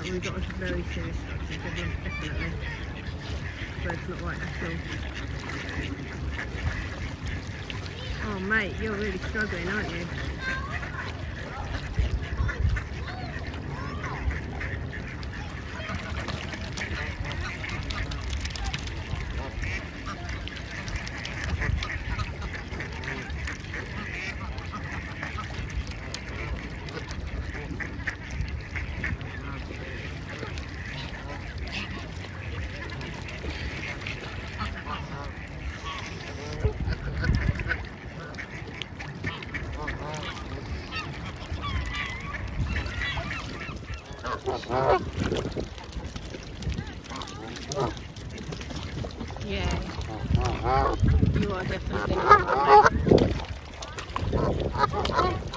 we've got a very serious structure problem, definitely. Bird's not right at all. Oh mate, you're really struggling, aren't you? Yeah, you are definitely not.